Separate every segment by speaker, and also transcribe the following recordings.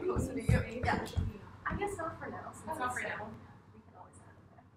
Speaker 1: closer to you. Yeah.
Speaker 2: I guess not for now.
Speaker 1: That's not for now.
Speaker 2: We can always have it back.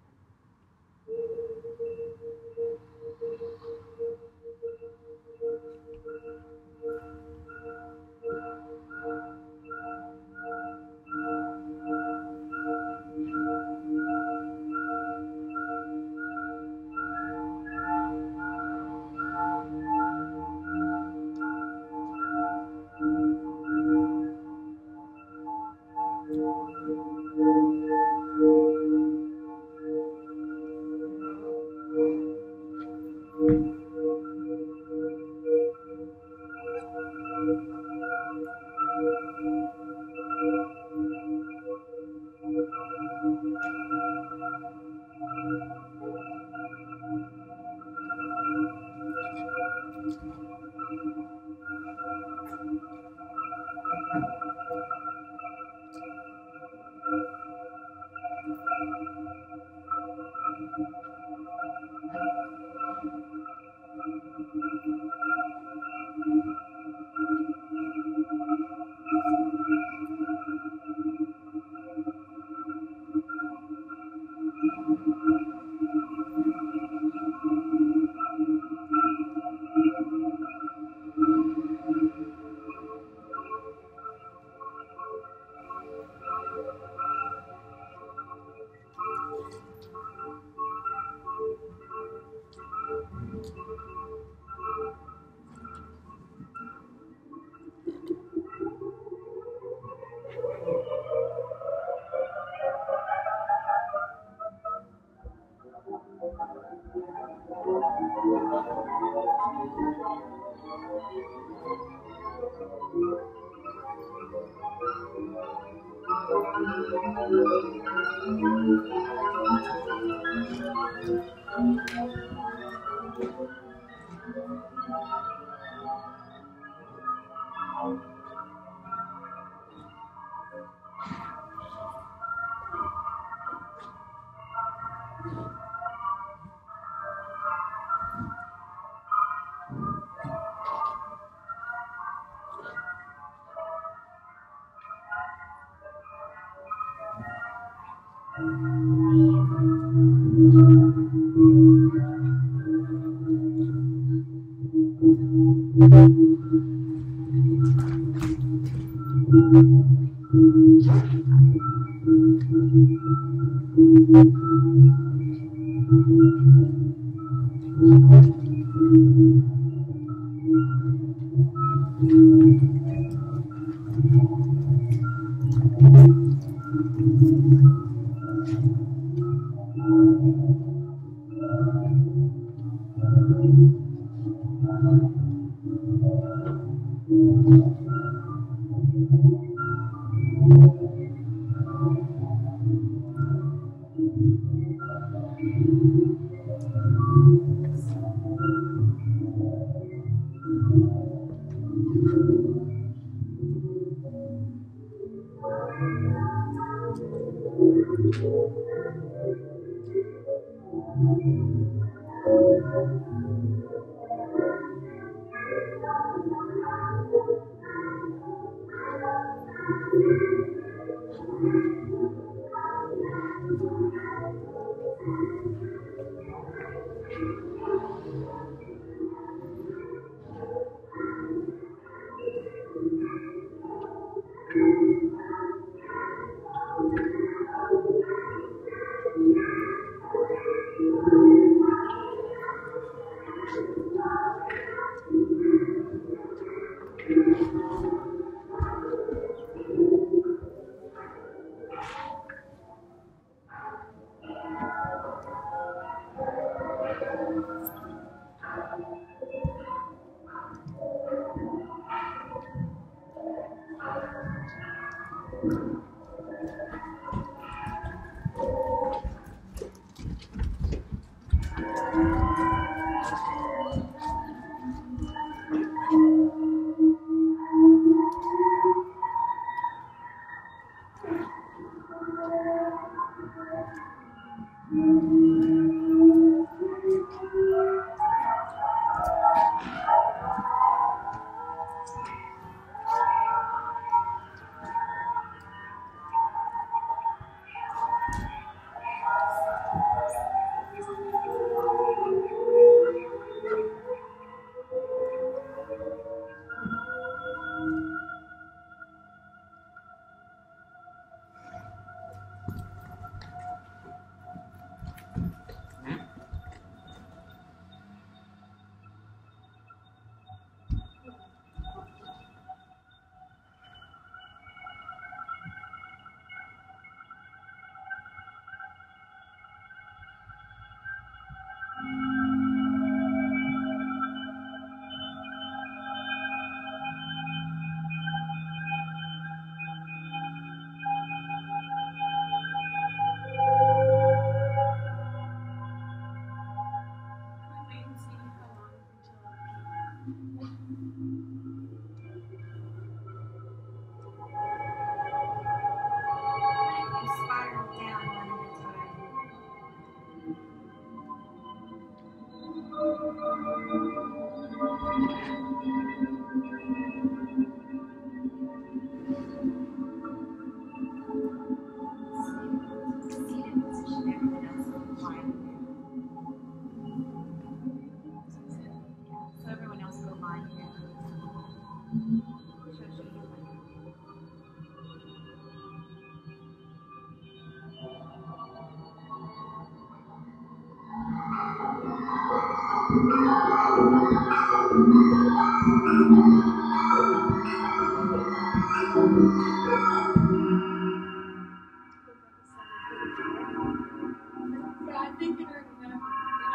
Speaker 1: Yeah, I think in our number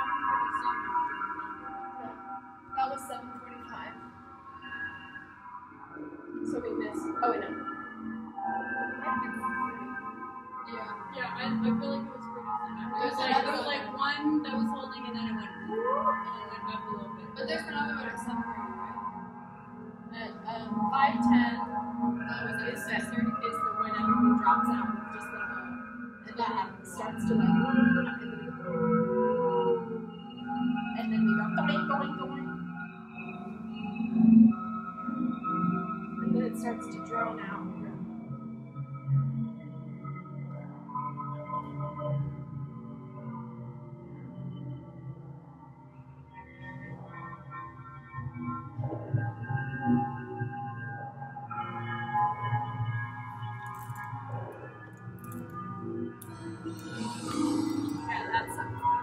Speaker 2: That was 7:45. So we missed. Oh wait, no.
Speaker 1: Yeah, I feel like it was pretty soon. There was like one that was holding and then it went up a little bit. But there's another one at 7:30, right?
Speaker 2: At 5:10 is the when everything drops out and just the and then it starts to like and then we go going and then it starts to drone out. Yeah, that's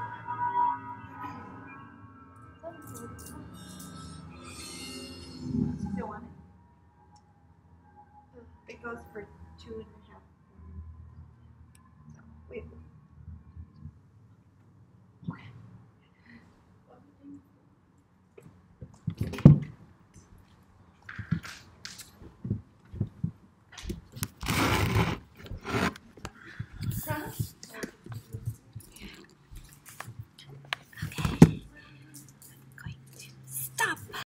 Speaker 3: Still on it. It goes for 2.5. So, wait.